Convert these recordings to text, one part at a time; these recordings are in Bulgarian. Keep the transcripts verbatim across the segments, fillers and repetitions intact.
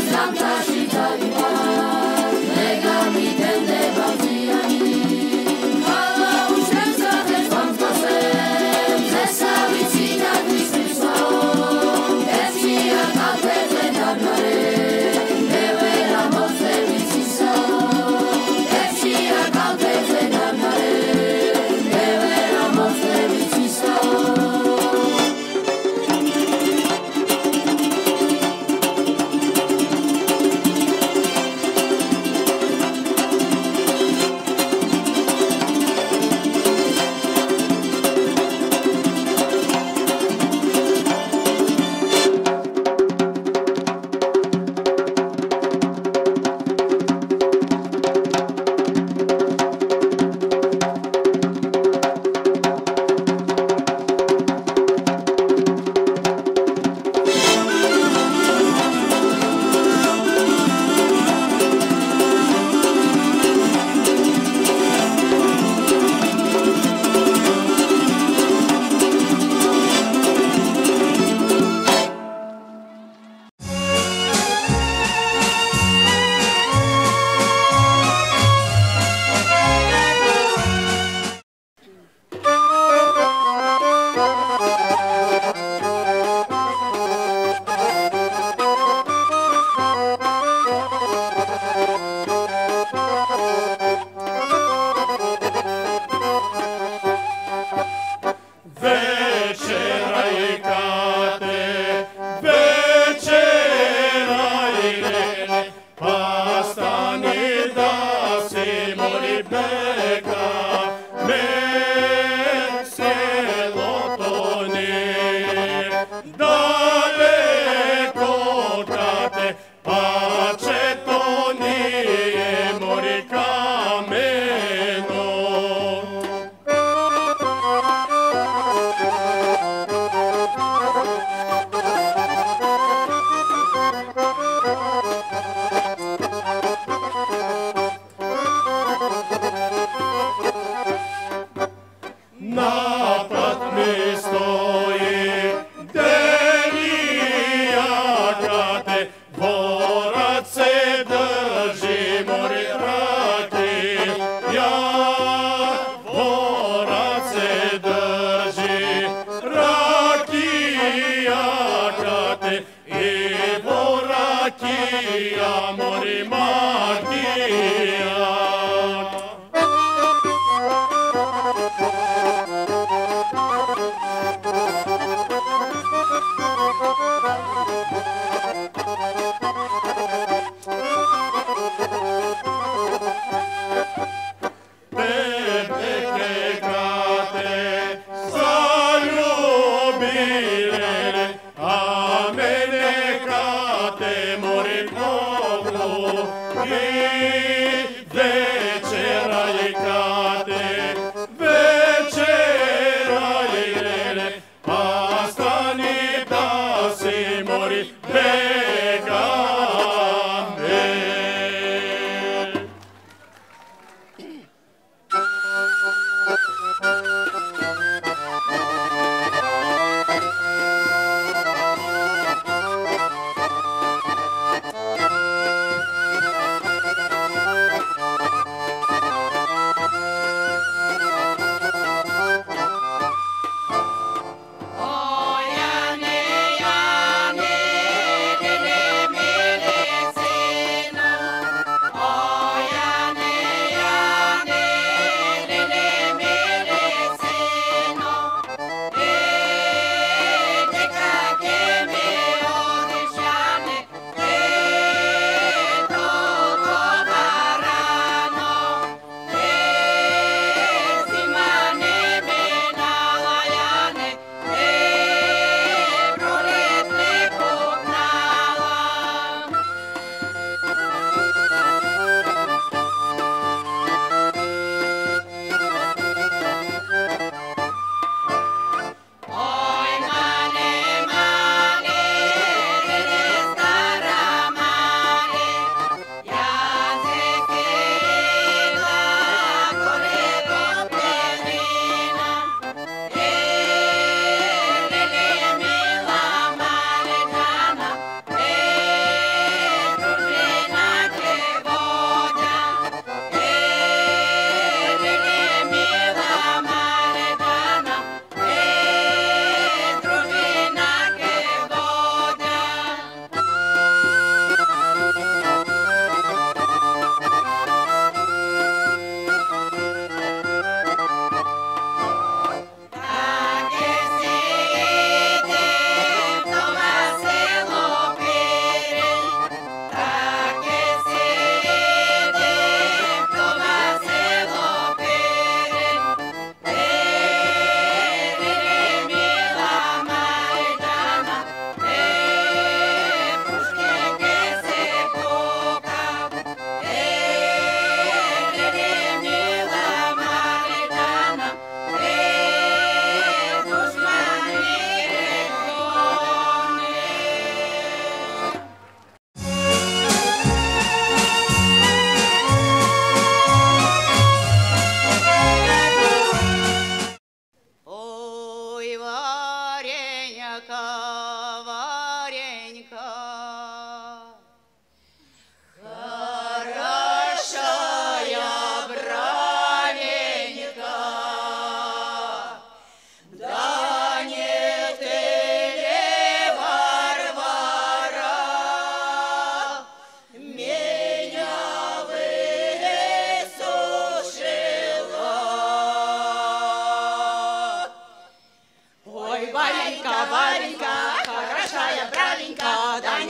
Dele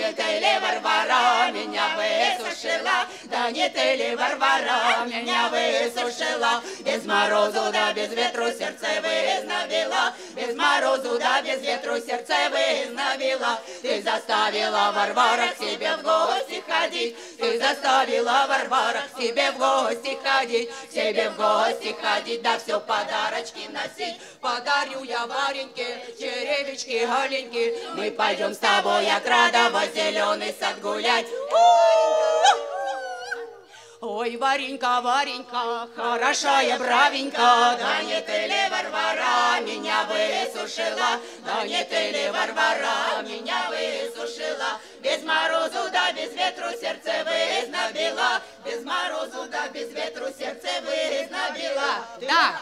не ты ли, Варвара, меня высушила? Да не ты ли, Варвара, меня высушила? Без морозу да без ветру сердце вызнобила, без морозу да без ветру сердце вызнобила. Ты заставила, Варвара, к себе в гости ходить, ты заставила, Варвара, к себе в гости ходить, к себе в гости ходить, да все подарочки носить. Подарю я Вареньке черевички голеньки, мы пойдем с тобой от Радова зеленый сад гулять. Ой, Варенька, Варенька, хорошая бравенька, да не ты ли, Варвара, меня высушила, да не ты ли, Варвара, меня высушила, без морозу да без ветру сердце вызнобила, без морозу да без ветру сердце вызнобила. Да.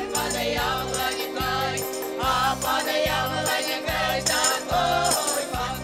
Под яблонькой такой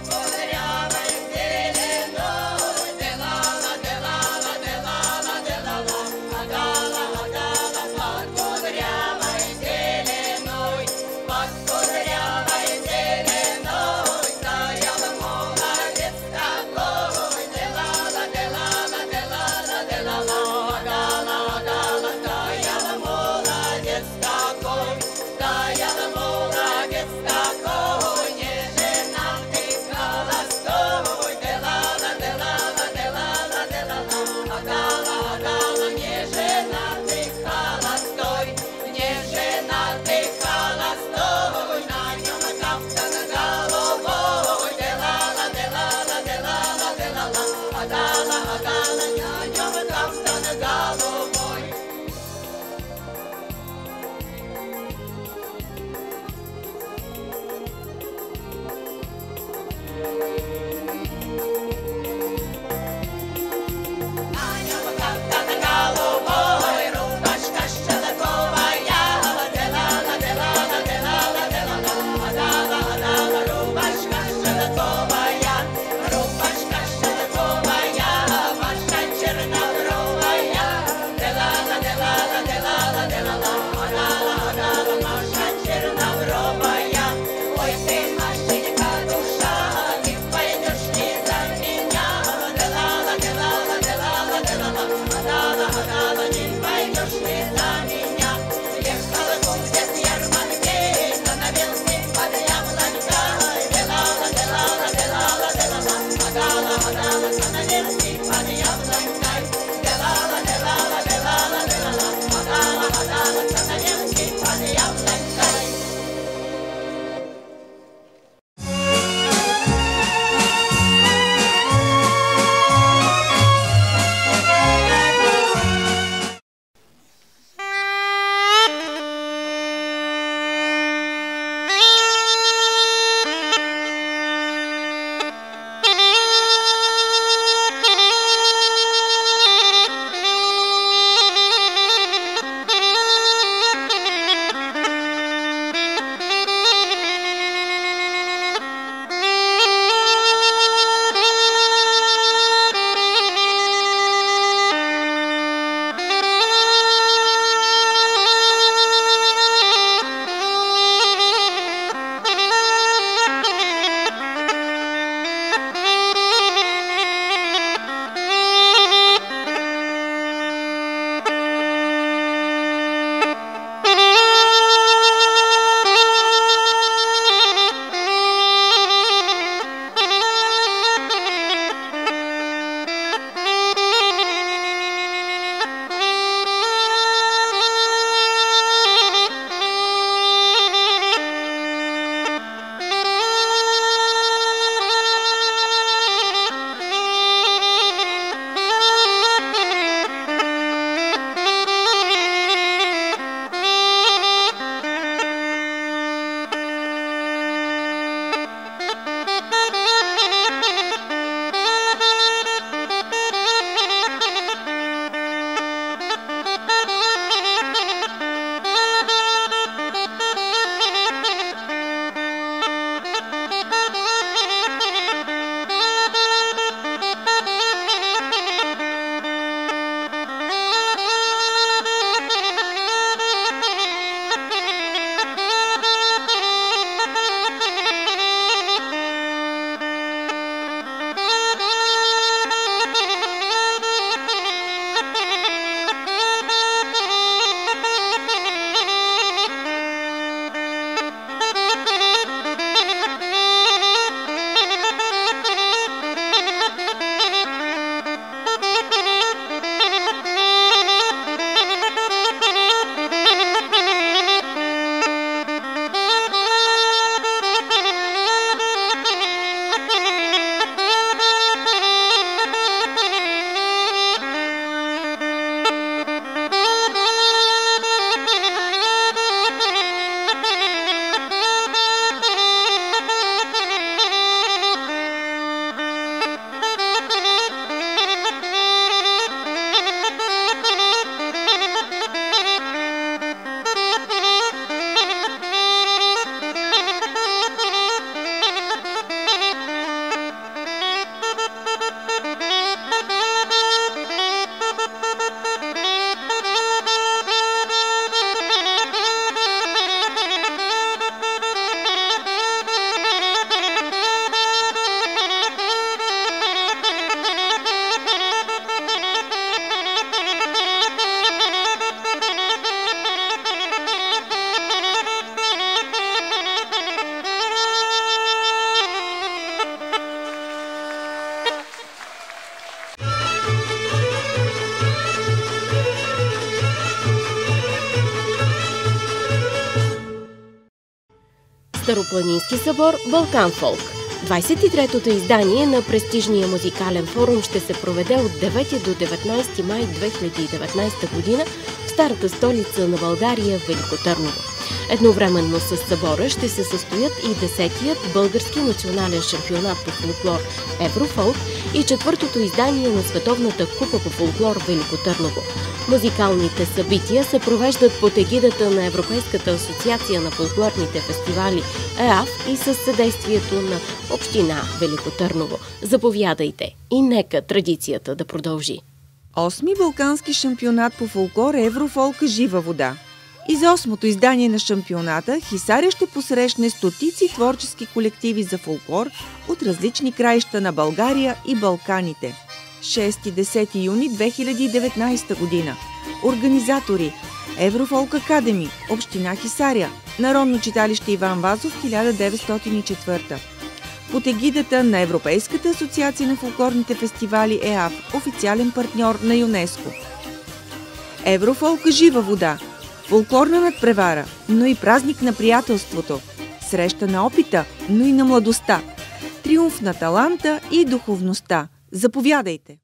Старопланински събор Балкан Фолк. двадесет и третото издание на престижния музикален форум ще се проведе от девети до деветнадесети май две хиляди и деветнадесета година в старата столица на България Велико Търново. Едновременно с събора ще се състоят и десетият български национален шампионат по фолклор Еврофолк и четвъртото издание на Световната купа по фолклор Велико Търново. Музикалните събития се провеждат под егидата на Европейската асоциация на фолклорните фестивали ЕАФ и със съдействието на Община Велико Търново. Заповядайте и нека традицията да продължи. Осми балкански шампионат по фолклор Еврофолк Жива вода. И за осмото издание на шампионата Хисаря ще посрещне стотици творчески колективи за фолклор от различни краища на България и Балканите. шести до десети юни две хиляди и деветнадесета година. Организатори: Еврофолк Академи, Община Хисаря, Народно читалище Иван Вазов, хиляда деветстотин и четвърта. Под егидата на Европейската асоциация на фолклорните фестивали ЕАФ, официален партньор на ЮНЕСКО. Еврофолк Жива вода. Фолклорна надпревара, но и празник на приятелството. Среща на опита, но и на младостта. Триумф на таланта и духовността. Заповядайте!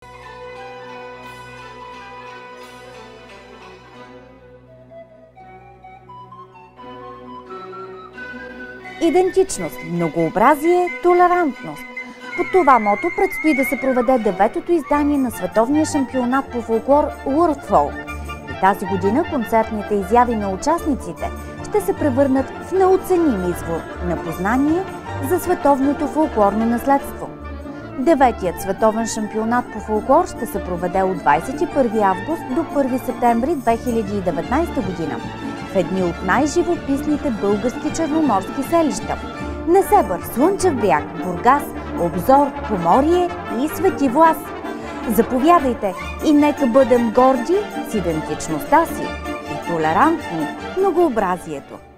Идентичност, многообразие, толерантност. По това мото предстои да се проведе деветото издание на световния шампионат по фолклор World Folk. И тази година концертните изяви на участниците ще се превърнат в неоценим извор на познание за световното фолклорно наследство. Деветият световен шампионат по фолклор ще се проведе от двадесет и първи август до първи септември две хиляди и деветнадесета година в едни от най-живописните български черноморски селища – Несебър, Слънчев бряг, Бургас, Обзор, Поморие и Свети Влас. Заповядайте и нека бъдем горди с идентичността си и толерантни в многообразието.